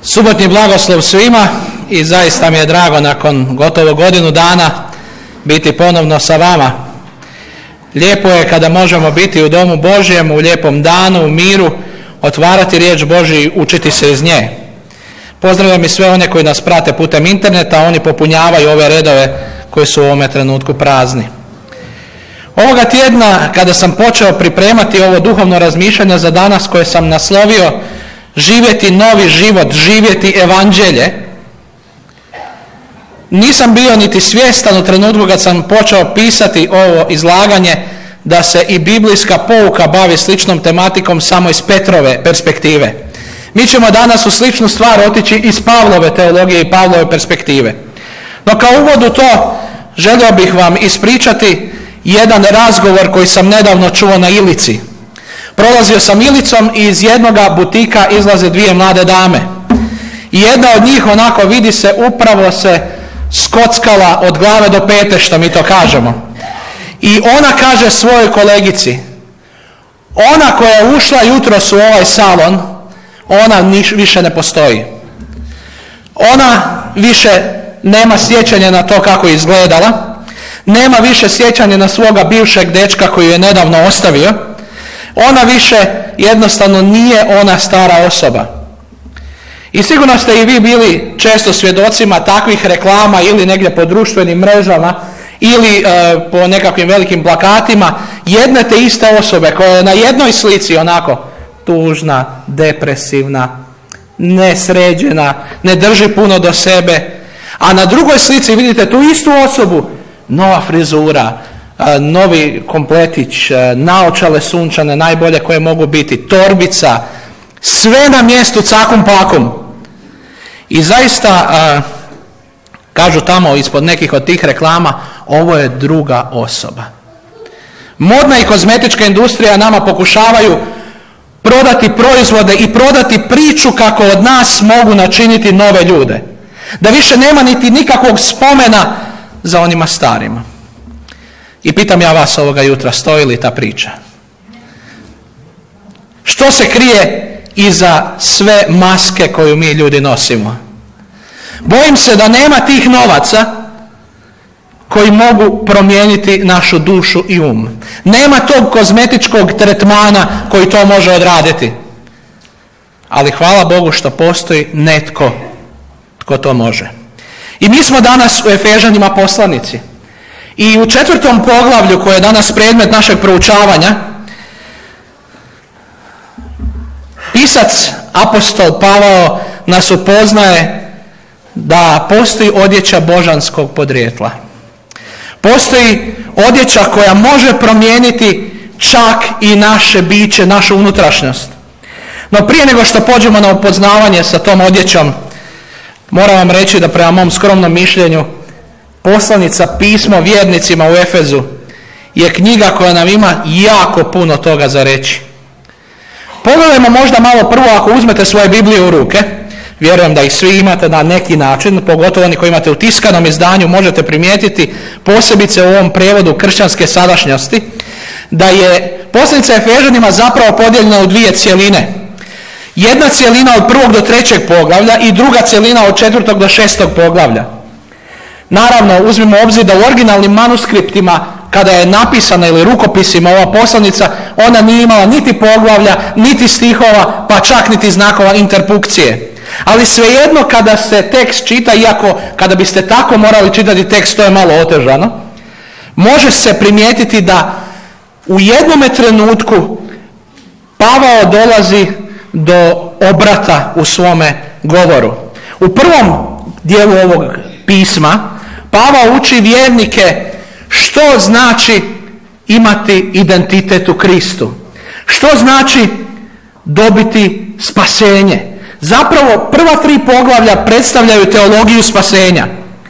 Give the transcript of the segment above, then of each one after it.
Subotnji blagoslov svima i zaista mi je drago nakon gotovo godinu dana biti ponovno sa vama. Lijepo je kada možemo biti u domu Božjem, u lijepom danu, u miru, otvarati riječ Božju i učiti se iz nje. Pozdravljam i sve one koji nas prate putem interneta, oni popunjavaju ove redove koji su u ovome trenutku prazni. Ovoga tjedna kada sam počeo pripremati ovo duhovno razmišljanje za danas koje sam naslovio živjeti novi život, živjeti evanđelje, nisam bio niti svjestan u trenutku kad sam počeo pisati ovo izlaganje da se i biblijska pouka bavi sličnom tematikom samo iz Petrove perspektive. Mi ćemo danas u sličnu stvar otići iz Pavlove teologije i Pavlove perspektive. No kao uvod u to želio bih vam ispričati jedan razgovor koji sam nedavno čuo na Ilici. Prolazio sam Ilicom i iz jednoga butika izlaze dvije mlade dame. I jedna od njih onako vidi se upravo se skockala od glave do pete, što mi to kažemo. I ona kaže svojoj kolegici, ona koja je ušla jutros u ovaj salon, ona više ne postoji. Ona više nema sjećanja na to kako je izgledala, nema više sjećanja na svoga bivšeg dečka koji je nedavno ostavio, ona više jednostavno nije ona stara osoba. I sigurno ste i vi bili često svjedocima takvih reklama ili negdje po društvenim mrežama ili po nekakvim velikim plakatima jedne te iste osobe koja je na jednoj slici onako tužna, depresivna, nesređena, ne drži puno do sebe, a na drugoj slici vidite tu istu osobu, nova frizura, novi kompletić, naočale sunčane, najbolje koje mogu biti, torbica, sve na mjestu cakum pakum. I zaista, kažu tamo ispod nekih od tih reklama, ovo je druga osoba. Modna i kozmetička industrija nama pokušavaju prodati proizvode i prodati priču kako od nas mogu načiniti nove ljude. Da više nema niti nikakvog spomena za onima starima. I pitam ja vas ovoga jutra, stoji li ta priča? Što se krije iza sve maske koju mi ljudi nosimo? Bojim se da nema tih novaca koji mogu promijeniti našu dušu i um. Nema tog kozmetičkog tretmana koji to može odraditi. Ali hvala Bogu što postoji netko tko to može. I mi smo danas u Efežanima poslanici. I u 4. poglavlju koje je danas predmet našeg proučavanja, pisac apostol Pavao nas upoznaje da postoji odjeća božanskog podrijetla. Postoji odjeća koja može promijeniti čak i naše biće, našu unutrašnjost. No prije nego što pođemo na upoznavanje sa tom odjećom, moram vam reći da prema mom skromnom mišljenju poslanica pismo vjernicima u Efezu je knjiga koja nam ima jako puno toga za reći. Pogledajmo možda malo prvo, ako uzmete svoje Biblije u ruke, vjerujem da ih svi imate na neki način, pogotovo oni koji imate u tiskanom izdanju, možete primijetiti posebice u ovom prijevodu kršćanske sadašnjosti, da je poslanica Efežanima zapravo podijeljena u dvije cjeline. Jedna cjelina od 1. do 3. poglavlja i druga cjelina od 4. do 6. poglavlja. Naravno, uzmimo u obzir da u originalnim manuskriptima, kada je napisana ili rukopisima ova poslanica, ona nije imala niti poglavlja, niti stihova, pa čak niti znakova interpunkcije. Ali svejedno kada se tekst čita, iako kada biste tako morali čitati tekst, to je malo otežano, može se primijetiti da u jednome trenutku Pavao dolazi do obrata u svome govoru. U prvom dijelu ovog pisma Pavao uči vjernike što znači imati identitet u Kristu. Što znači dobiti spasenje. Zapravo prva 3 poglavlja predstavljaju teologiju spasenja.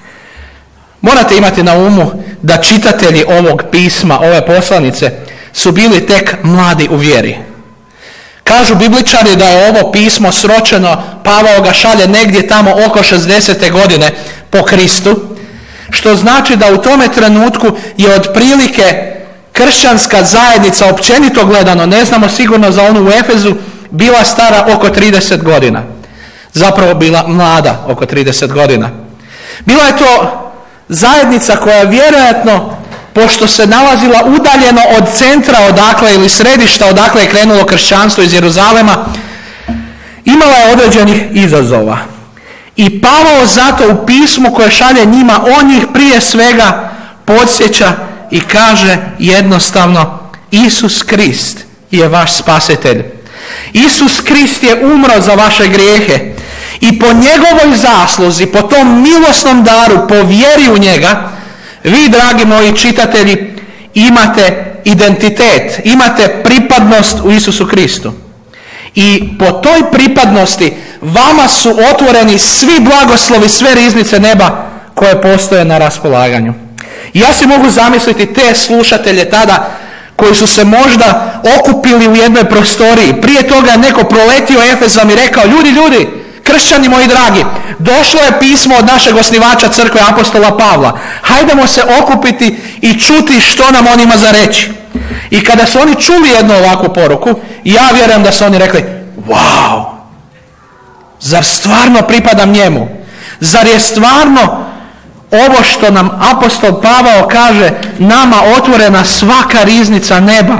Morate imati na umu da čitatelji ovog pisma, ove poslanice, su bili tek mladi u vjeri. Kažu bibličari da je ovo pismo sročeno, Pavao ga šalje negdje tamo oko 60. godine po Kristu, što znači da u tome trenutku je otprilike kršćanska zajednica, općenito gledano, ne znamo sigurno za onu u Efezu, bila stara oko 30 godina. zapravo bila mlada, oko 30 godina. Bila je to zajednica koja vjerojatno, pošto se nalazila udaljeno od centra odakle ili središta odakle je krenulo kršćanstvo iz Jeruzalema, imala je određenih izazova. I Pavao zato u pismu koje šalje njima, on ih prije svega podsjeća i kaže jednostavno: Isus Krist je vaš spasitelj. Isus Krist je umro za vaše grijehe i po njegovoj zasluzi, po tom milosnom daru, po vjeri u njega, vi, dragi moji čitatelji, imate identitet, imate pripadnost u Isusu Kristu. I po toj pripadnosti vama su otvoreni svi blagoslovi, sve riznice neba koje postoje na raspolaganju. I ja si mogu zamisliti te slušatelje tada koji su se možda okupili u jednoj prostoriji. Prije toga je neko proletio Efezom i rekao: ljudi, kršćani moji dragi, došlo je pismo od našeg osnivača crkve apostola Pavla. Hajdemo se okupiti i čuti što nam on ima za reći. I kada su oni čuli jednu ovakvu poruku, ja vjerujem da su oni rekli: wow, zar stvarno pripadam njemu? Zar je stvarno ovo što nam apostol Pavao kaže, nama otvorena svaka riznica neba?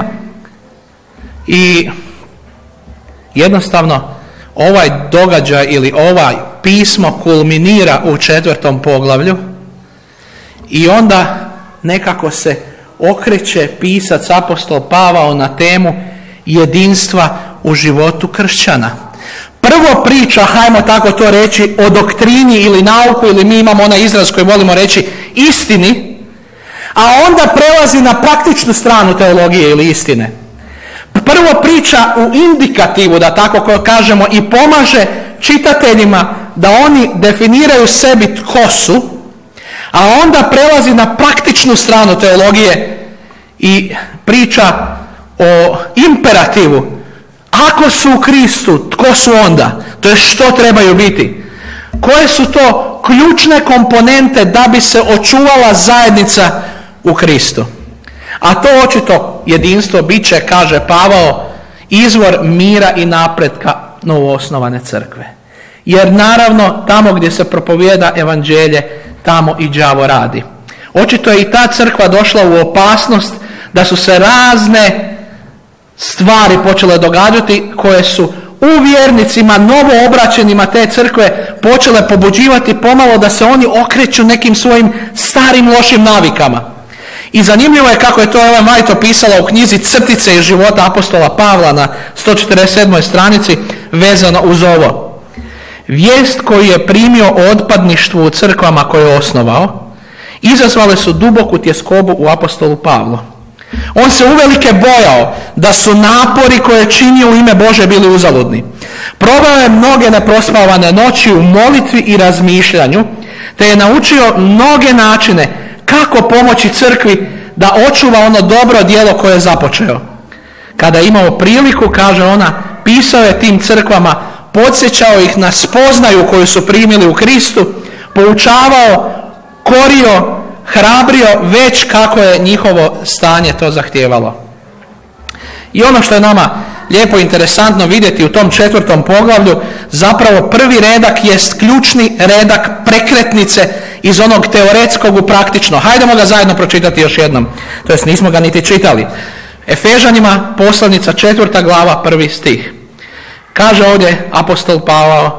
I jednostavno ovaj događaj ili ovaj pismo kulminira u 4. poglavlju i onda nekako se okreće pisac apostol Pavao na temu jedinstva u životu kršćana. Prvo priča, hajmo tako to reći, o doktrini ili nauku, ili mi imamo onaj izraz koji volimo reći istini, a onda prelazi na praktičnu stranu teologije ili istine. Prvo priča u indikativu, da tako kažemo, i pomaže čitateljima da oni definiraju sebi tko su, a onda prelazi na praktičnu stranu teologije i priča o imperativu. Ako su u Kristu, tko su onda? To je što trebaju biti? Koje su to ključne komponente da bi se očuvala zajednica u Kristu? A to očito jedinstvo bit će, kaže Pavao, izvor mira i napretka novoosnovane crkve. Jer naravno tamo gdje se propovijeda evanđelje, tamo i đavo radi. Očito je i ta crkva došla u opasnost da su se razne stvari počele događati koje su u vjernicima, novoobraćenima te crkve počele pobuđivati pomalo da se oni okreću nekim svojim starim lošim navikama. I zanimljivo je kako je to Ellen White opisala u knjizi Crtice iz života apostola Pavla na 147. stranici vezano uz ovo. Vijest koju je primio o otpadništvu u crkvama koje je osnovao izazvale su duboku tjeskobu u apostolu Pavlu. On se uvelike bojao da su napori koje je činio u ime Bože bili uzaludni. Proveo je mnoge neprospavane noći u molitvi i razmišljanju, te je naučio mnoge načine kako pomoći crkvi da očuva ono dobro djelo koje je započeo. Kada je imao priliku, kaže ona, pisao je tim crkvama, podsjećao ih na spoznaju koju su primili u Kristu, poučavao, korio, hrabrio već kako je njihovo stanje to zahtijevalo. I ono što je nama lijepo interesantno vidjeti u tom 4. poglavlju, zapravo prvi redak jest ključni redak prekretnice iz onog teoretskog u praktično. Hajdemo ga zajedno pročitati još jednom, to jest nismo ga niti čitali. Efežanima poslanica 4. glava 1. stih. Kaže ovdje apostol Pavao: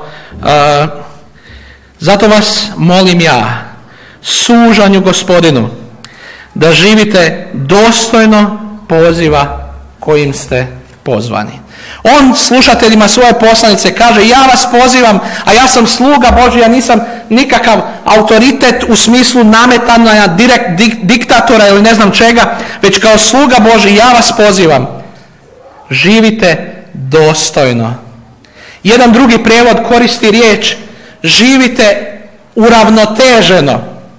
zato vas molim ja, sužanju Gospodinu, da živite dostojno poziva kojim ste pozvani. On slušateljima svoje poslanice kaže: ja vas pozivam, a ja sam sluga Božji, ja nisam nikakav autoritet u smislu nametanja diktatora ili ne znam čega, već kao sluga Božji ja vas pozivam, živite dostojno. Jedan drugi prijevod koristi riječ živite uravnoteženo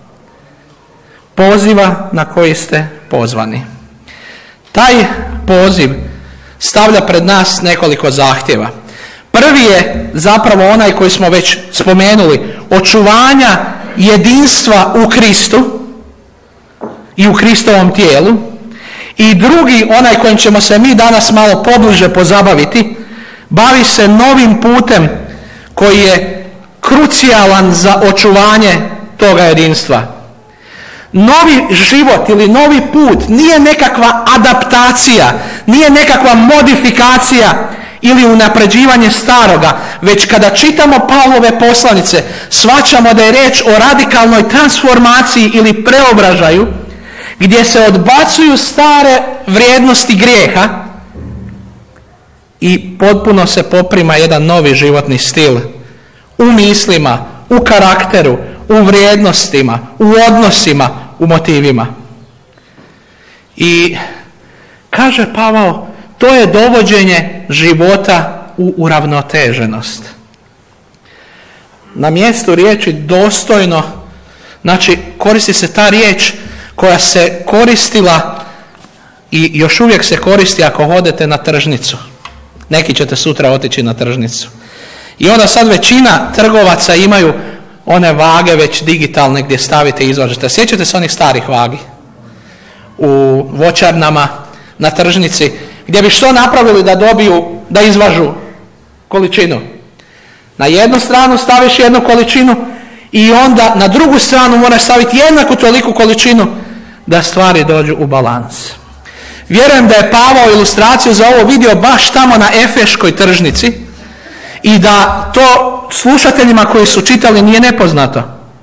poziva na koji ste pozvani. Taj poziv stavlja pred nas nekoliko zahtjeva. Prvi je zapravo onaj koji smo već spomenuli, očuvanja jedinstva u Kristu i u Kristovom tijelu. I drugi, onaj kojim ćemo se mi danas malo pobliže pozabaviti, bavi se novim putem koji je krucijalan za očuvanje toga jedinstva. Novi život ili novi put nije nekakva adaptacija, nije nekakva modifikacija ili unapređivanje staroga, već kada čitamo Pavlove poslanice, shvaćamo da je riječ o radikalnoj transformaciji ili preobražaju, gdje se odbacuju stare vrijednosti grijeha i potpuno se poprima jedan novi životni stil u mislima, u karakteru, u vrijednostima, u odnosima, u motivima. I kaže Pavao, to je dovođenje života u uravnoteženost. Na mjestu riječi dostojno, znači koristi se ta riječ koja se koristila i još uvijek se koristi ako hodete na tržnicu. Neki ćete sutra otići na tržnicu. I onda sad većina trgovaca imaju one vage već digitalne gdje stavite i izvažete. Sjećate se onih starih vagi u voćarnama, na tržnici, gdje bi što napravili da izvažu količinu. Na jednu stranu staviš jednu količinu i onda na drugu stranu moraš staviti jednaku toliku količinu da stvari dođu u balans. Vjerujem da je Pavao ilustraciju za ovo vidio baš tamo na Efeškoj tržnici i da to slušateljima koji su čitali nije nepoznato.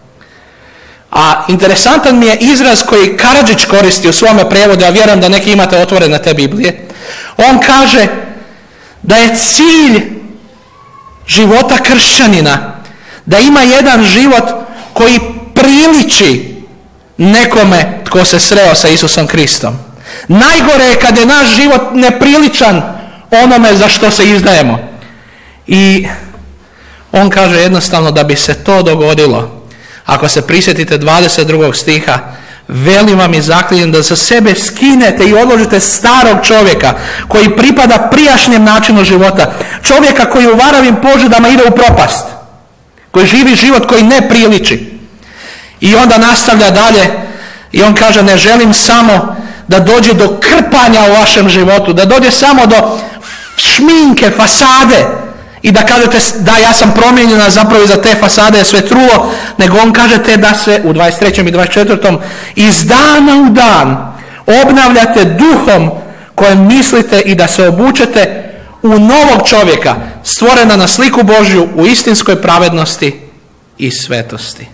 A interesantan mi je izraz koji Karadžić koristi u svome prijevodu, ja vjerujem da neki imate otvorene te Biblije. On kaže da je cilj života kršćanina da ima jedan život koji priliči nekome tko se sreo sa Isusom Kristom. Najgore je kad je naš život nepriličan onome za što se izdajemo. I on kaže jednostavno da bi se to dogodilo, ako se prisjetite 22. stiha, velim vam i zaklinjem da za sebe skinete i odložite starog čovjeka koji pripada prijašnjem načinu života, čovjeka koji u varavim požudama ide u propast, koji živi život koji ne priliči. I onda nastavlja dalje i on kaže, ne želim samo da dođe do krpanja u vašem životu, da dođe samo do šminke, fasade i da kažete da ja sam promijenjena, zapravo iza te fasade je sve trulo, nego on kažete da se u 23. i 24. iz dana u dan obnavljate duhom kojem mislite i da se obučete u novog čovjeka, stvorena na sliku Božju u istinskoj pravednosti i svetosti.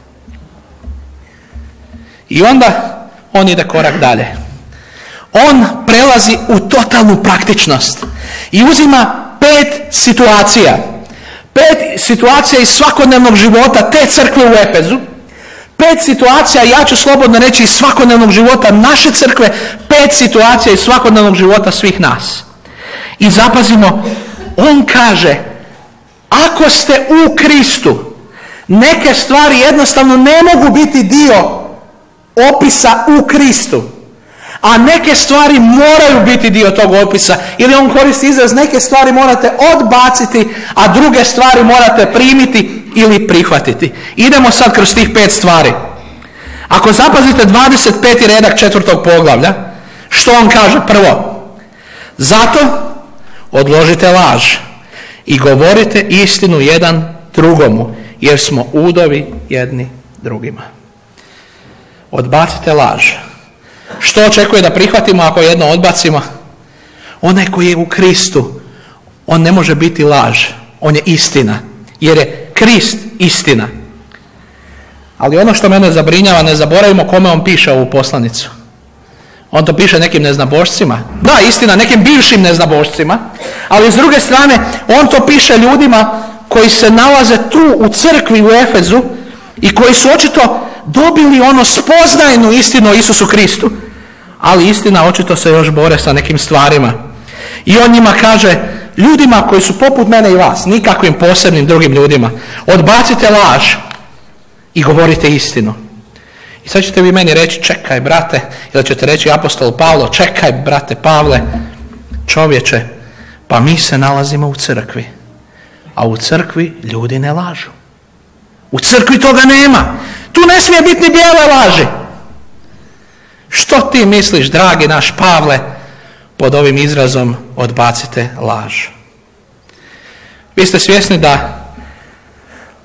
I onda on ide korak dalje. On prelazi u totalnu praktičnost i uzima 5 situacija. 5 situacija iz svakodnevnog života te crkve u Efezu. 5 situacija, ja ću slobodno reći, iz svakodnevnog života naše crkve. 5 situacija iz svakodnevnog života svih nas. I zapazimo, on kaže, ako ste u Kristu, neke stvari jednostavno ne mogu biti dio opisa u Kristu, a neke stvari moraju biti dio tog opisa. Ili on koristi izraz, neke stvari morate odbaciti, a druge stvari morate primiti ili prihvatiti. Idemo sad kroz tih 5 stvari. Ako zapazite 25. redak 4. poglavlja, što on kaže? Prvo, zato odložite laž i govorite istinu jedan drugomu, jer smo udovi jedni drugima. Odbacite laž. Što očekuje da prihvatimo ako jedno odbacimo? Onaj koji je u Kristu, on ne može biti laž, on je istina, jer je Krist istina. Ali ono što mene zabrinjava, ne zaboravimo kome on piše ovu poslanicu. On to piše nekim neznabošcima. Da, istina, nekim bivšim neznabošcima, ali s druge strane, on to piše ljudima koji se nalaze tu u crkvi u Efezu i koji su očito dobili ono spoznajnu istinu o Isusu Kristu, ali istina očito se još bore sa nekim stvarima. I on njima kaže, ljudima koji su poput mene i vas, nikakvim posebnim drugim ljudima, odbacite laž i govorite istinu. I sad ćete vi meni reći, čekaj brate, ili ćete reći apostolu Pavlo, čekaj brate Pavle, čovječe, pa mi se nalazimo u crkvi, a u crkvi ljudi ne lažu. U crkvi toga nema. Tu ne smije biti ni bijele laži. Što ti misliš, dragi naš Pavle, pod ovim izrazom odbacite laž? Vi ste svjesni da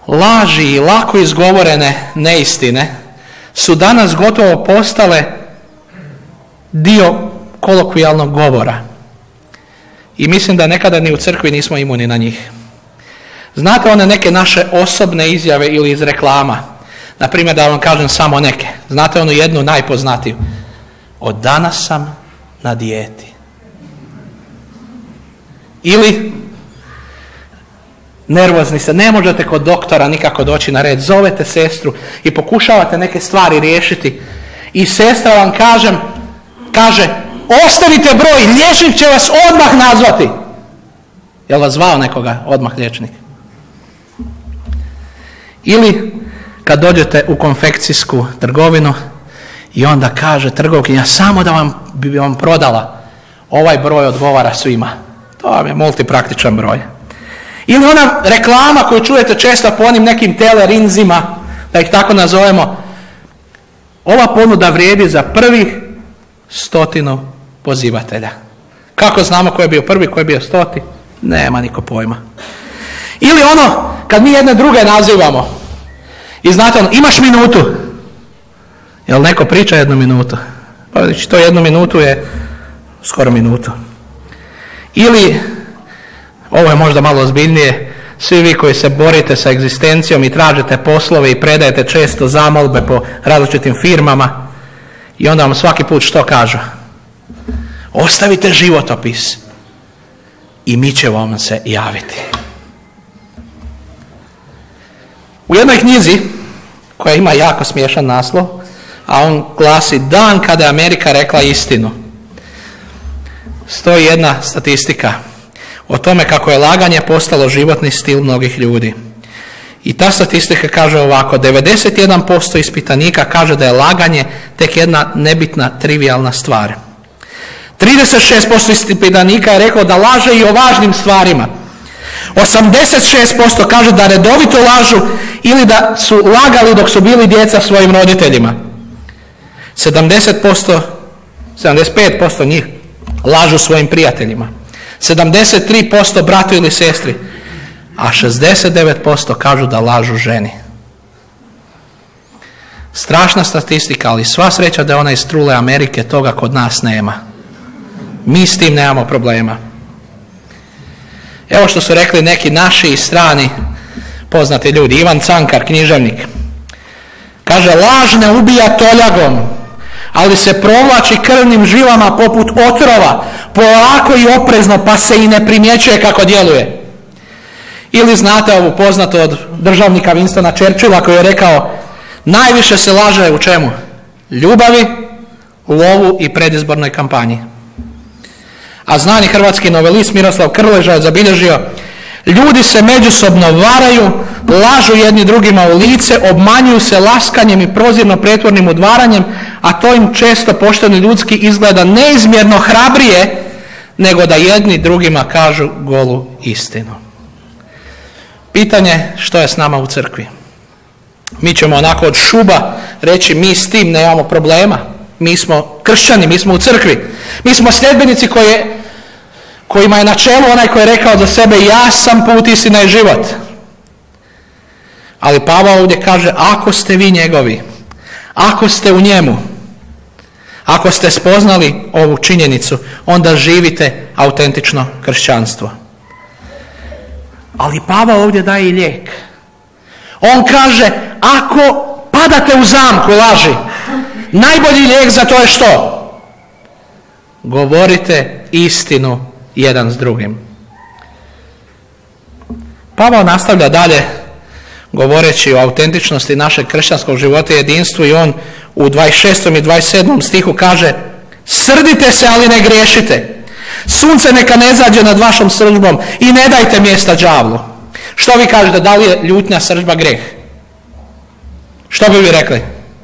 laži i lako izgovorene neistine su danas gotovo postale dio kolokvijalnog govora. I mislim da nekada ni u crkvi nismo imuni na njih. Znate one neke naše osobne izjave ili iz reklama? Na primjer, da vam kažem samo neke. Znate onu jednu najpoznatiju? Od danas sam na dijeti. Ili nervozni se, ne možete kod doktora nikako doći na red. Zovete sestru i pokušavate neke stvari riješiti. I sestra vam kaže, ostavite broj, liječnik će vas odmah nazvati. Jel vas zvao nekoga odmah liječnik? Ili kad dođete u konfekcijsku trgovinu i onda kaže trgovkinja, samo da bi vam prodala, ovaj broj odgovara svima. To vam je multipraktičan broj. Ili ona reklama koju čujete često po onim nekim telerinzima, da ih tako nazovemo, ova ponuda vrijedi za prvih 100 pozivatelja. Kako znamo ko je bio prvi, ko je bio 100? Nema niko pojma. Ili ono, kad mi jedne druge nazivamo, i znate ono, imaš minutu. Jel neko priča 1 minutu? Pa znači to 1 minutu je skoro minutu. Ili, ovo je možda malo ozbiljnije, svi vi koji se borite sa egzistencijom i tražite poslove i predajete često zamolbe po različitim firmama i onda vam svaki put što kažu? Ostavite životopis i mi ćemo vam se javiti. U jednoj knjizi koja ima jako smiješan naslov, a on glasi Dan kada je Amerika rekla istinu, stoji jedna statistika o tome kako je laganje postalo životni stil mnogih ljudi. I ta statistika kaže ovako, 91% ispitanika kaže da je laganje tek jedna nebitna, trivijalna stvar. 36% ispitanika je reklo da laže i o važnim stvarima. 86% kaže da redovito lažu ili da su lagali dok su bili djeca svojim roditeljima. 75% njih lažu svojim prijateljima. 73% bratu ili sestri, a 69% kažu da lažu ženi. Strašna statistika, ali sva sreća da je ona iz trule Amerike, toga kod nas nema. Mi s tim nemamo problema. Evo što su rekli neki naši i strani poznati ljudi. Ivan Cankar, književnik, kaže, laž ne ubija toljagom, ali se provlači krvnim žilama poput otrova, polako i oprezno, pa se i ne primjećuje kako djeluje. Ili znate ovu poznatu od državnika Winstona Churchilla koji je rekao, najviše se laže u čemu? Ljubavi, lovu i predizbornoj kampanji. A znani hrvatski novelist Miroslav Krleža je zabilježio, ljudi se međusobno varaju, lažu jedni drugima u lice, obmanjuju se laskanjem i prozirno pretvornim udvaranjem, a to im često pošteno ljudski izgleda neizmjerno hrabrije nego da jedni drugima kažu golu istinu. Pitanje što je s nama u crkvi? Mi ćemo onako od šuba reći mi s tim nemamo problema. Mi smo kršćani, mi smo u crkvi. Mi smo sljedbenici kojima je na čelu onaj koji je rekao za sebe ja sam put, istina i život. Ali Pavao ovdje kaže ako ste vi njegovi, ako ste u njemu, ako ste spoznali ovu činjenicu, onda živite autentično kršćanstvo. Ali Pavao ovdje daje i lijek. On kaže ako padate u zamku laži, najbolji lijek za to je što? Govorite istinu jedan s drugim. Pavao nastavlja dalje govoreći o autentičnosti našeg kršćanskog života i jedinstvu i on u 26. i 27. stihu kaže srdite se, ali ne griješite. Sunce neka ne zađe nad vašom srdžbom i ne dajte mjesta đavlu. Što vi kažete, da li je ljutnja, srdžba grijeh? Što bi vi rekli?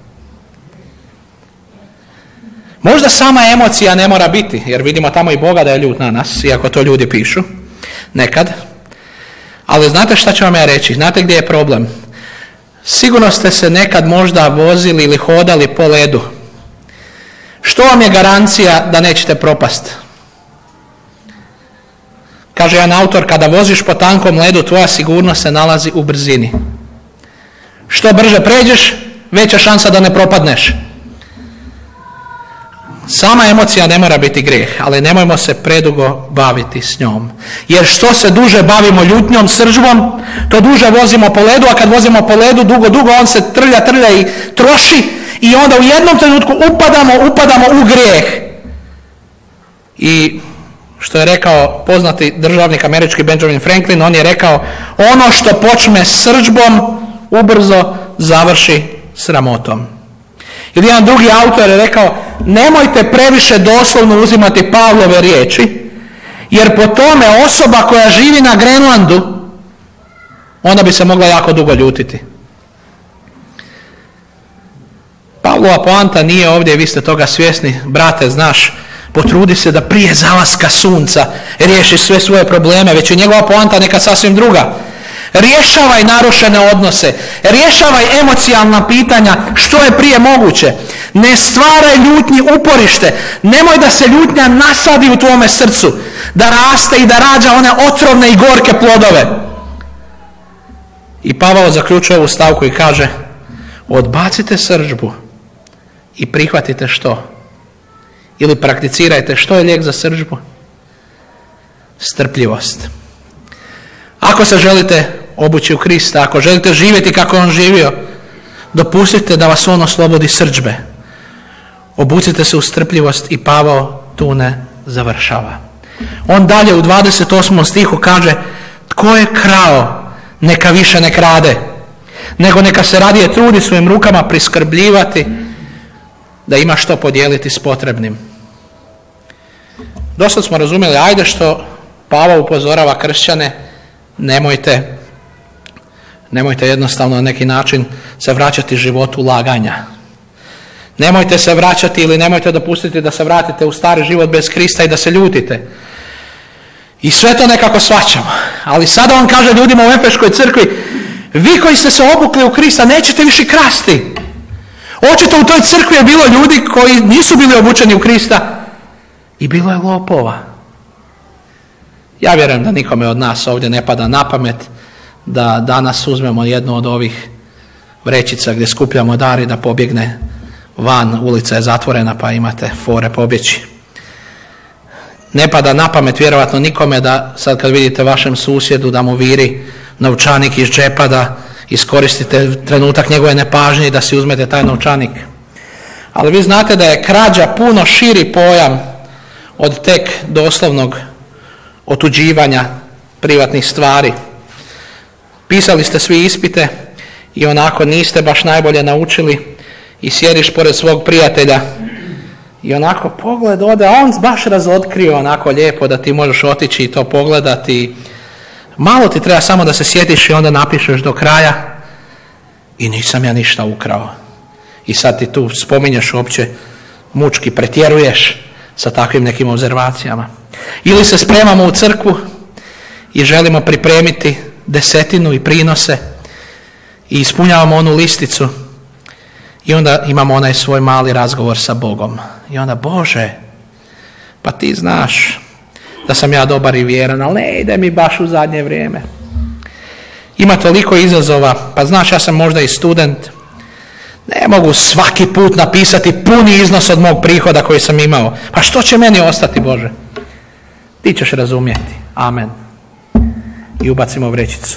Možda sama emocija ne mora biti, jer vidimo tamo i Boga da je ljut na nas, iako to ljudi pišu, nekad. Ali znate šta ću vam ja reći? Znate gdje je problem? Sigurno ste se nekad možda vozili ili hodali po ledu. Što vam je garancija da nećete propast? Kaže jedan autor, kada voziš po tankom ledu, tvoja sigurnost se nalazi u brzini. Što brže pređeš, veća šansa da ne propadneš. Sama emocija ne mora biti grijeh, ali nemojmo se predugo baviti s njom. Jer što se duže bavimo ljutnjom, srdžbom, to duže vozimo po ledu, a kad vozimo po ledu dugo on se trlja i troši i onda u jednom trenutku upadamo u grijeh. I što je rekao poznati državnik američki Benjamin Franklin, on je rekao, ono što počne srdžbom ubrzo završi sramotom. Ili jedan drugi autor je rekao, nemojte previše doslovno uzimati Pavlove riječi, jer po tome osoba koja živi na Grenlandu, ona bi se mogla jako dugo ljutiti. Pavlova poanta nije ovdje, vi ste toga svjesni, brate, znaš, potrudi se da prije zalaska sunca riješi sve svoje probleme, već je njegova poanta neka sasvim druga. Rješavaj narušene odnose, rješavaj emocionalna pitanja što je prije moguće. Ne stvaraj ljutnji uporište, nemoj da se ljutnja nasadi u tvome srcu, da raste i da rađa one otrovne i gorke plodove. I Pavao zaključuje ovu stavku i kaže, odbacite srdžbu i prihvatite što? Ili prakticirajte što je lijek za srdžbu? Strpljivost. Ako se želite obući u Krista, ako želite živjeti kako on živio, dopustite da vas on oslobodi srdžbe. Obucite se u strpljivost i Pavao tu ne završava. On dalje u 28. stihu kaže, tko je krao, neka više ne krade, nego neka se radije trudi svojim rukama priskrbljivati da ima što podijeliti s potrebnim. Dosta smo razumjeli, ajde što Pavao upozorava kršćane, nemojte jednostavno na neki način se vraćati životu laganja. Nemojte se vraćati ili nemojte dopustiti da se vratite u stari život bez Krista i da se ljutite. I sve to nekako shvaćamo. Ali sada on kaže ljudima u Efeškoj crkvi, vi koji ste se obukli u Krista nećete više krasti. Očito u toj crkvi je bilo ljudi koji nisu bili obučeni u Krista i bilo je lopova. Ja vjerujem da nikome od nas ovdje ne pada na pamet da danas uzmemo jednu od ovih vrećica gdje skupljamo dar i da pobjegne van, ulica je zatvorena pa imate fore pobjeći. Ne pada na pamet vjerojatno nikome da sad kad vidite vašem susjedu da mu viri novčanik iz džepa da iskoristite trenutak njegove nepažnje i da si uzmete taj novčanik. Ali vi znate da je krađa puno širi pojam od tek doslovnog otuđivanja privatnih stvari. Pisali ste svi ispite i onako niste baš najbolje naučili i sjediš pored svog prijatelja i onako pogled ode, a on baš razotkrio onako lijepo da ti možeš otići i to pogledati. Malo ti treba samo da se sjetiš i onda napišeš do kraja i nisam ja ništa ukrao. I sad ti tu spominješ uopće, mučki pretjeruješ sa takvim nekim obzervacijama. Ili se spremamo u crkvu i želimo pripremiti desetinu i prinose i ispunjavamo onu listicu i onda imamo onaj svoj mali razgovor sa Bogom. I onda, Bože, pa ti znaš da sam ja dobar i vjeran, ali ne ide mi baš u zadnje vrijeme. Ima toliko izazova, pa znaš, ja sam možda i student, ne mogu svaki put napisati puni iznos od mog prihoda koji sam imao. Pa što će meni ostati, Bože? Ti ćeš razumjeti. Amen. I ubacimo vrećicu.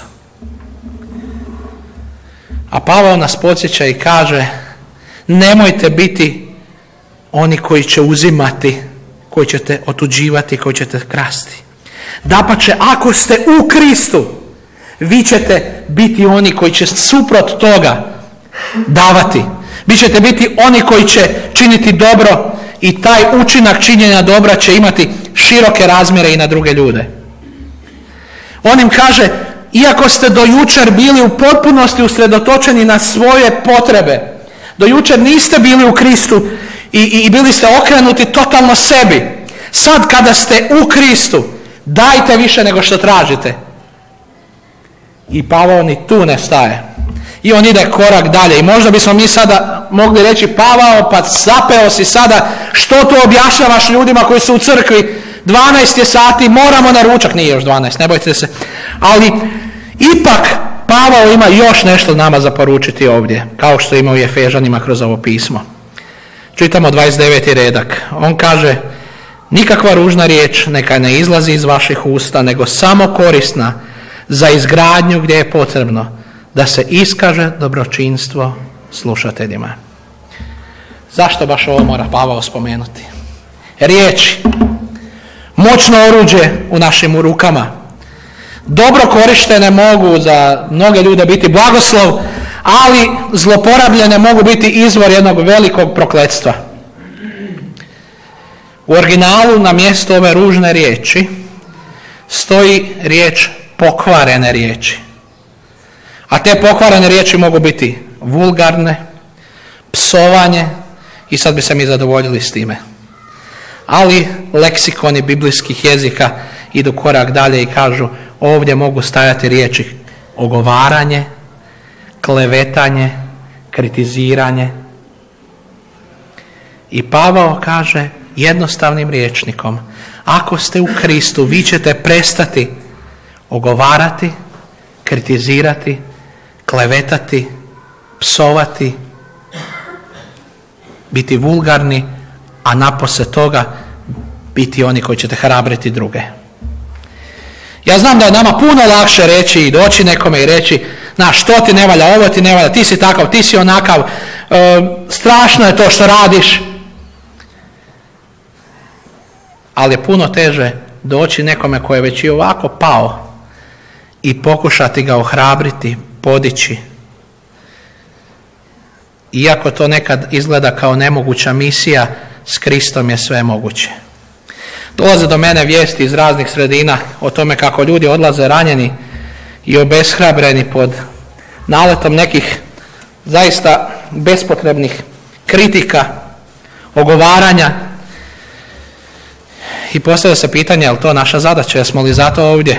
A Pavao nas podsjeća i kaže, nemojte biti oni koji će uzimati, koji ćete otuđivati, koji ćete krasti. Dapače, ako ste u Kristu, vi ćete biti oni koji će suprot toga davati. Vi ćete biti oni koji će činiti dobro i taj učinak činjenja dobra će imati široke razmjere i na druge ljude. On im kaže, iako ste do jučer bili u potpunosti usredotočeni na svoje potrebe, do jučer niste bili u Kristu i bili ste okrenuti totalno sebi. Sad kada ste u Kristu, dajte više nego što tražite. I Pavao ni tu ne staje. I on ide korak dalje. I možda bismo mi sada mogli reći, Pavao, pa zapeo si sada, što tu objašnjavaš ljudima koji su u crkvi, 12 je sati, moramo na ručak. Nije još 12, ne bojte se. Ali ipak Pavao ima još nešto nama za poručiti ovdje, kao što ima u Efežanima kroz ovo pismo. Čitamo 29. redak. On kaže: nikakva ružna riječ neka ne izlazi iz vaših usta, nego samo korisna za izgradnju gdje je potrebno, da se iskaže dobročinstvo slušateljima. Zašto baš ovo mora Pavao spomenuti? Riječi, moćno oruđe u našim rukama, dobro korištene mogu za mnoge ljude biti blagoslov, ali zloporabljene mogu biti izvor jednog velikog prokletstva. U originalu na mjestu ove ružne riječi stoji riječ pokvarene riječi. A te pokvarene riječi mogu biti vulgarne, psovanje, i sad bi se mi zadovoljili s time. Ali leksikoni biblijskih jezika idu korak dalje i kažu: ovdje mogu stajati riječi ogovaranje, klevetanje, kritiziranje. I Pavao kaže jednostavnim rječnikom: ako ste u Kristu, vi ćete prestati ogovarati, kritizirati, klevetati, psovati, biti vulgarni, a napose toga biti oni koji ćete hrabriti druge. Ja znam da je nama puno lakše reći i doći nekome i reći: znaš, što ti ne valja, ovo ti ne valja, ti si takav, ti si onakav, strašno je to što radiš. Ali je puno teže doći nekome koji je već i ovako pao i pokušati ga ohrabriti, podići. Iako to nekad izgleda kao nemoguća misija, s Kristom je sve moguće. Dolaze do mene vijesti iz raznih sredina o tome kako ljudi odlaze ranjeni i obeshrabreni pod naletom nekih zaista bespotrebnih kritika, ogovaranja. I postavlja se pitanje: je li to naša zadaća? Jesmo li zato ovdje?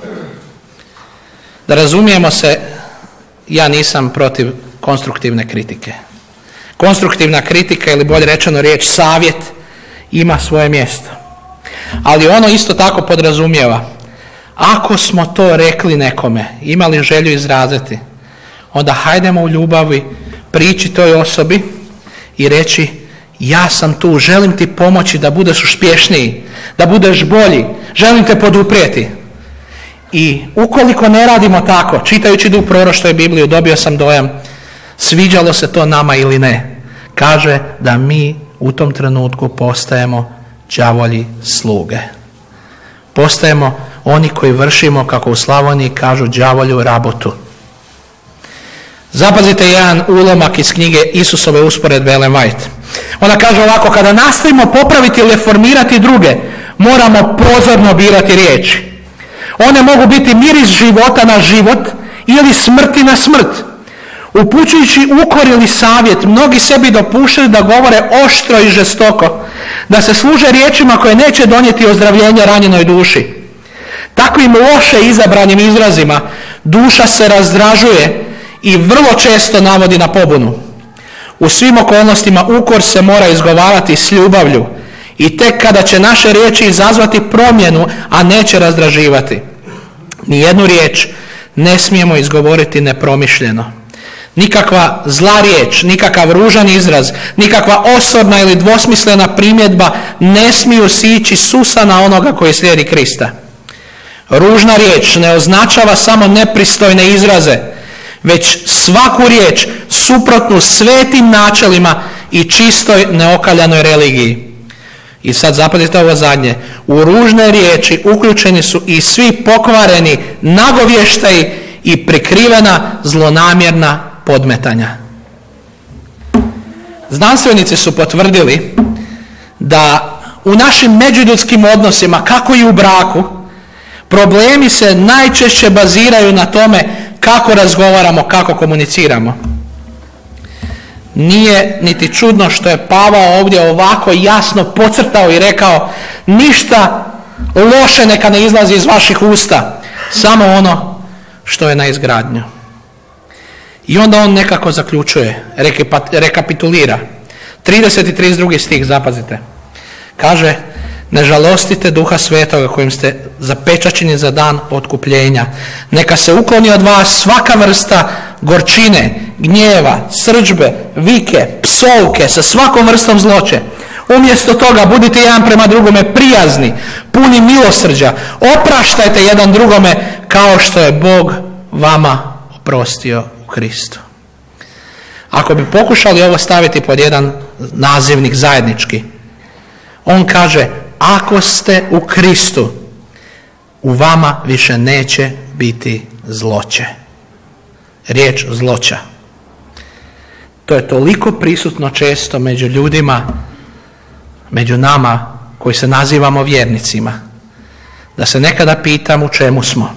Da razumijemo se, ja nisam protiv konstruktivne kritike. Konstruktivna kritika, ili bolje rečeno riječ savjet, ima svoje mjesto. Ali ono isto tako podrazumijeva: ako smo to rekli nekome, imali želju izraziti, onda hajdemo u ljubavi prići toj osobi i reći: ja sam tu, želim ti pomoći da budeš uspješniji, da budeš bolji, želim te poduprijeti. I ukoliko ne radimo tako, čitajući Duh proroštva i Bibliju, dobio sam dojam, sviđalo se to nama ili ne, kaže da mi u tom trenutku postajemo đavolji sluge. Postajemo oni koji vršimo, kako u Slavoniji kažu, đavolju rabotu. Zapazite jedan ulomak iz knjige Isusove usporedbe Ellen White. Ona kaže ovako: kada nastavimo popraviti ili reformirati druge, moramo pozorno birati riječi. One mogu biti miris života na život ili smrti na smrt. Upućujući ukor ili savjet, mnogi sebi dopuštaju da govore oštro i žestoko, da se služe riječima koje neće donijeti ozdravljenje ranjenoj duši. Takvim loše izabranim izrazima duša se razdražuje i vrlo često navodi na pobunu. U svim okolnostima ukor se mora izgovarati s ljubavlju i tek kada će naše riječi izazvati promjenu, a neće razdraživati. Nijednu riječ ne smijemo izgovoriti nepromišljeno. Nikakva zla riječ, nikakav ružan izraz, nikakva osobna ili dvosmislena primjedba ne smiju sići s usana onoga koji slijedi Krista. Ružna riječ ne označava samo nepristojne izraze, već svaku riječ suprotnu svetim načelima i čistoj neokaljanoj religiji. I sad zapazite ovo zadnje: u ružne riječi uključeni su i svi pokvareni nagovještaji i prikrivena zlonamjerna podmetanja. Znanstvenici su potvrdili da u našim međuljudskim odnosima, kako i u braku, problemi se najčešće baziraju na tome kako razgovaramo, kako komuniciramo. Nije niti čudno što je Pavao ovdje ovako jasno podcrtao i rekao: ništa loše neka ne izlazi iz vaših usta, samo ono što je na izgradnju. I onda on nekako zaključuje, rekapitulira. 30. i 32. stih, zapazite. Kaže: Ne žalostite Duha Svetoga kojim ste zapečaćeni za dan otkupljenja. Neka se ukloni od vas svaka vrsta gorčine, gnjeva, srdžbe, vike, psovke sa svakom vrstom zloće. Umjesto toga budite jedan prema drugome prijazni, puni milosrđa. Opraštajte jedan drugome kao što je Bog vama oprostio u Kristu. Ako bi pokušali ovo staviti pod jedan nazivnik zajednički, on kaže: ako ste u Kristu, u vama više neće biti zloće. Riječ zloća. To je toliko prisutno često među ljudima, među nama koji se nazivamo vjernicima, da se nekada pitam u čemu smo.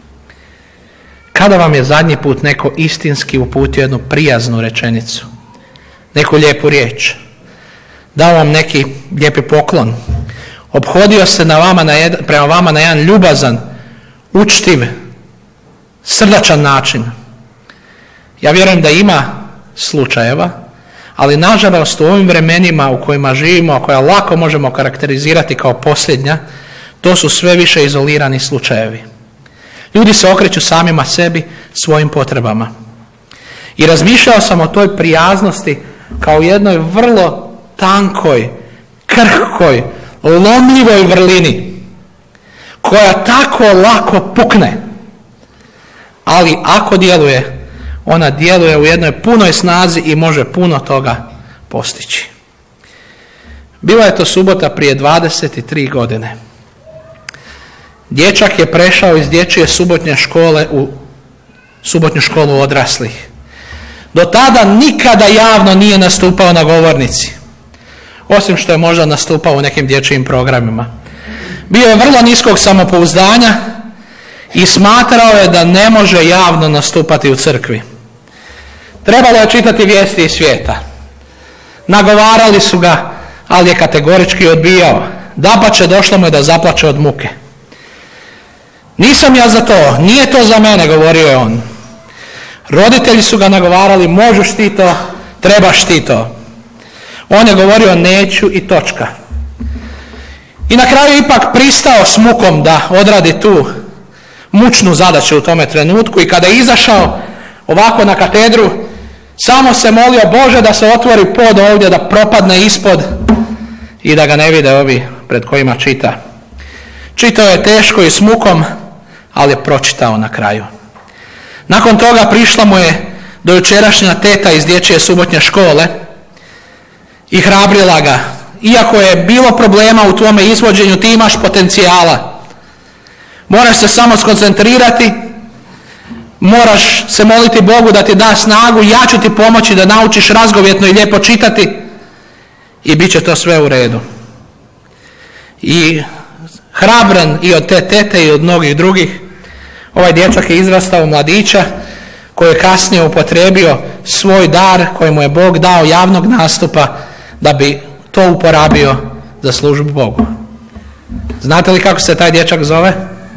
Kada vam je zadnji put neko istinski uputio jednu prijaznu rečenicu, neku lijepu riječ, dao vam neki lijepi poklon, ophodio se prema vama na jedan ljubazan, učtiv, srdačan način? Ja vjerujem da ima slučajeva, ali nažalost u ovim vremenima u kojima živimo, a koja lako možemo karakterizirati kao posljednja, to su sve više izolirani slučajevi. Ljudi se okreću samima sebi, svojim potrebama. I razmišljao sam o toj prijaznosti kao jednoj vrlo tankoj, krhkoj, lomljivoj vrlini koja tako lako pukne. Ali ako djeluje, ona djeluje u jednoj punoj snazi i može puno toga postići. Bila je to subota prije 23 godine. Dječak je prešao iz dječje subotnje škole u subotnju školu odraslih. Do tada nikada javno nije nastupao na govornici, osim što je možda nastupao u nekim dječjim programima. Bio je vrlo niskog samopouzdanja i smatrao je da ne može javno nastupati u crkvi. Trebalo je čitati vijesti iz svijeta. Nagovarali su ga, ali je kategorički odbijao. Dapače, došlo mu je da zaplače od muke. Nisam ja za to, nije to za mene, govorio je on. Roditelji su ga nagovarali, možeš ti to, trebaš ti to. On je govorio neću i točka. I na kraju ipak pristao s mukom da odradi tu mučnu zadaću u tome trenutku i kada je izašao ovako na katedru, samo se molio Bože da se otvori pod ovdje, da propadne ispod i da ga ne vide ovi pred kojima čita. Čitao je teško i s mukom, ali je pročitao na kraju. Nakon toga prišla mu je dojučerašnja teta iz dječje subotnje škole i hrabrila ga. Iako je bilo problema u tvome izvođenju, ti imaš potencijala. Moraš se samo skoncentrirati, moraš se moliti Bogu da ti da snagu, ja ću ti pomoći da naučiš razgovjetno i lijepo čitati i bit će to sve u redu. I hrabran i od te tete i od mnogih drugih, ovaj dječak je izrastao u mladića koji je kasnije upotrijebio svoj dar koji mu je Bog dao javnog nastupa da bi to uporabio za službu Bogu. Znate li kako se taj dječak zove?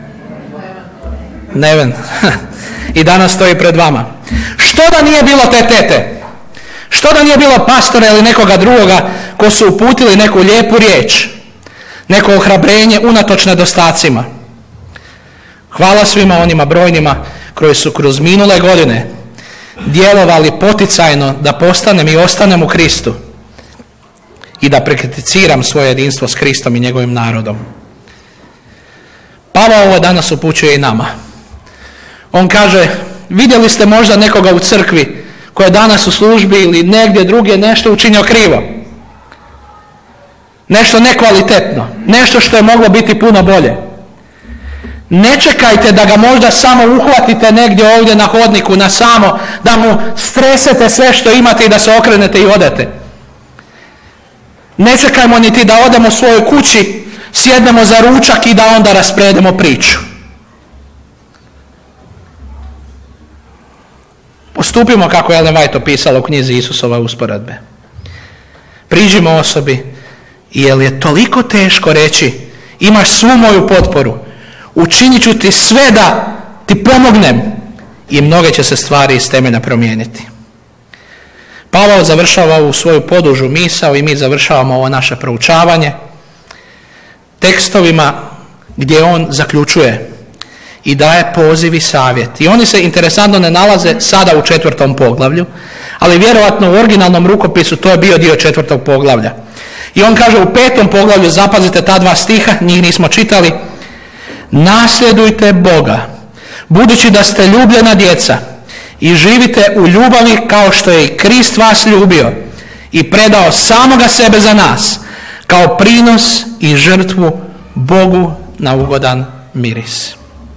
Neven. I danas stoji pred vama. Što da nije bilo te tete? Što da nije bilo pastora ili nekoga drugoga ko su uputili neku lijepu riječ, neko ohrabrenje unatoč nedostacima? Hvala svima onima brojnima koji su kroz minule godine djelovali poticajno da postanem i ostanem u Kristu i da praktiziram svoje jedinstvo s Kristom i njegovim narodom. Pavao ovo danas upućuje i nama. On kaže, vidjeli ste možda nekoga u crkvi koji je danas u službi ili negdje drugdje nešto učinio krivo. Nešto nekvalitetno, nešto što je moglo biti puno bolje. Ne čekajte da ga možda samo uhvatite negdje ovdje na hodniku, na samo, da mu stresete sve što imate i da se okrenete i odete. Ne čekajmo niti da odemo u svojoj kući, sjednemo za ručak i da onda raspredemo priču. Postupimo kako je Ellen White opisala u knjizi Isusove usporedbe. Priđimo osobi i je li je toliko teško reći imaš svu moju potporu, učinit ću ti sve da ti pomognem i mnoge će se stvari iz temelja promijeniti. Pavao završava ovu svoju podužu misao i mi završavamo ovo naše proučavanje tekstovima gdje on zaključuje i daje poziv i savjet. I oni se interesantno ne nalaze sada u 4. poglavlju, ali vjerojatno u originalnom rukopisu to je bio dio 4. poglavlja. I on kaže u 5. poglavlju, zapazite ta 2 stiha, njih nismo čitali: nasljedujte Boga, budući da ste ljubljena djeca, i živite u ljubavi kao što je i Krist vas ljubio i predao samoga sebe za nas, kao prinos i žrtvu Bogu na ugodan miris.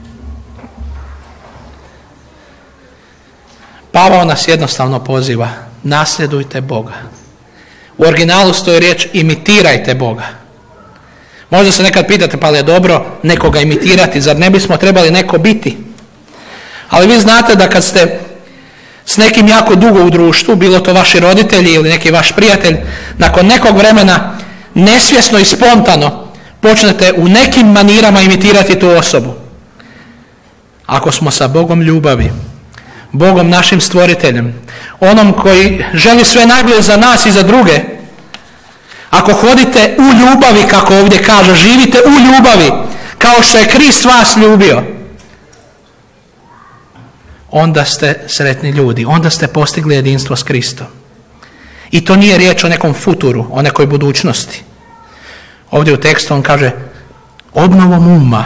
Pavao nas jednostavno poziva: nasljedujte Boga. U originalu stoji riječ imitirajte Boga. Možda se nekad pitate, pa li je dobro nekoga imitirati, zar ne bismo trebali neko biti? Ali vi znate da kad ste s nekim jako dugo u društvu, bilo to vaši roditelji ili neki vaš prijatelj, nakon nekog vremena nesvjesno i spontano počnete u nekim manirama imitirati tu osobu. Ako smo sa Bogom ljubavi, Bogom našim stvoriteljem, onom koji želi sve najbolje za nas i za druge, ako hodite u ljubavi, kako ovdje kaže, živite u ljubavi kao što je Krist vas ljubio, onda ste sretni ljudi, onda ste postigli jedinstvo s Kristom. I to nije riječ o nekom futuru, o nekoj budućnosti. Ovdje u tekstu on kaže: obnovom uma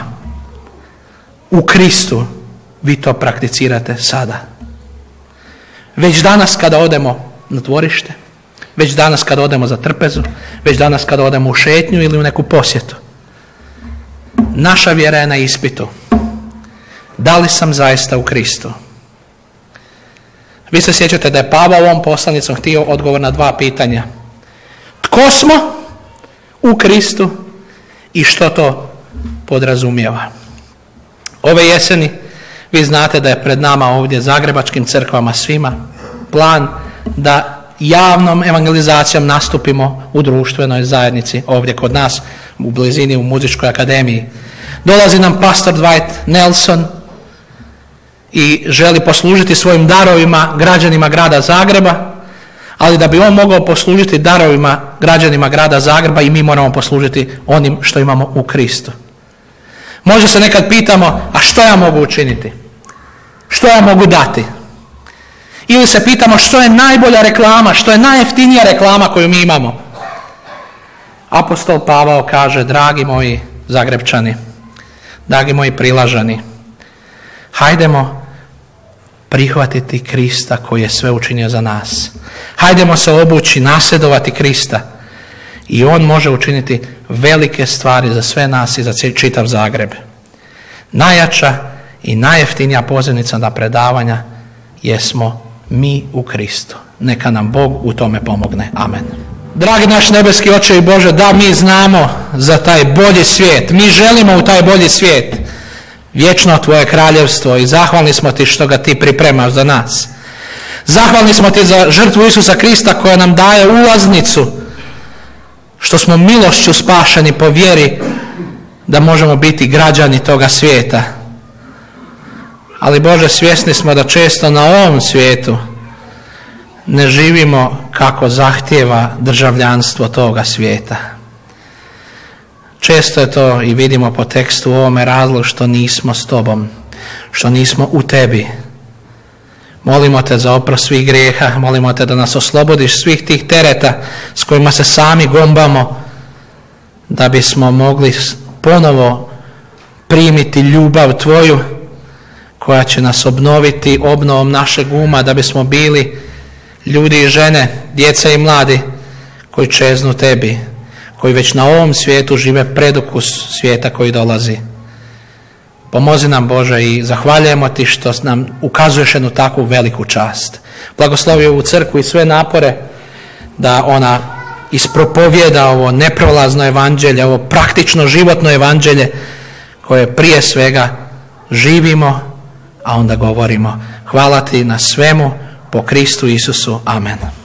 u Kristu vi to prakticirate sada. Već danas kada odemo na dvorište, već danas kada odemo za trpezu, već danas kada odemo u šetnju ili u neku posjetu, naša vjera je na ispitu. Da li sam zaista u Kristu? Vi se sjećate da je Pavao ovom poslanicom htio odgovor na 2 pitanja. Tko smo u Kristu i što to podrazumijeva? Ove jeseni vi znate da je pred nama ovdje zagrebačkim crkvama svima plan da javnom evangelizacijom nastupimo u društvenoj zajednici ovdje kod nas u blizini u Muzičkoj akademiji. Dolazi nam pastor Dwight Nelson i želi poslužiti svojim darovima građanima grada Zagreba, ali da bi on mogao poslužiti darovima građanima grada Zagreba i mi moramo poslužiti onim što imamo u Kristu. Možda se nekad pitamo: a što ja mogu učiniti? Što ja mogu dati? Ili se pitamo što je najbolja reklama, što je najjeftinija reklama koju mi imamo? Apostol Pavao kaže: dragi moji Zagrebčani, dragi moji Prilažani, hajdemo prihvatiti Krista koji je sve učinio za nas. Hajdemo se obući, nasljedovati Krista i on može učiniti velike stvari za sve nas i za čitav Zagreb. Najjača i najjeftinija pozivnica na predavanja jesmo mi u Kristu. Neka nam Bog u tome pomogne. Amen. Dragi naš nebeski Oče i Bože, da, mi znamo za taj bolji svijet. Mi želimo u taj bolji svijet. Vječno Tvoje kraljevstvo i zahvalni smo Ti što ga Ti pripremaš za nas. Zahvalni smo Ti za žrtvu Isusa Krista koja nam daje ulaznicu, što smo milošću spašeni po vjeri da možemo biti građani toga svijeta. Ali Bože, svjesni smo da često na ovom svijetu ne živimo kako zahtijeva državljanstvo toga svijeta. Često je to i vidimo po tekstu u ovome razlog što nismo s Tobom, što nismo u Tebi. Molimo Te za oprost svih grijeha, molimo Te da nas oslobodiš svih tih tereta s kojima se sami gombamo, da bismo mogli ponovo primiti ljubav Tvoju koja će nas obnoviti obnovom našeg uma, da bismo bili ljudi i žene, djeca i mladi koji čeznu Tebi, koji već na ovom svijetu žive predukus svijeta koji dolazi. Pomozi nam, Bože, i zahvaljujemo Ti što nam ukazuješ jednu takvu veliku čast. Blagoslovi ovu crkvu i sve napore da ona ispropovijeda ovo neprolazno evanđelje, ovo praktično životno evanđelje koje prije svega živimo, a onda govorimo. Hvala Ti na svemu po Kristu Isusu. Amen.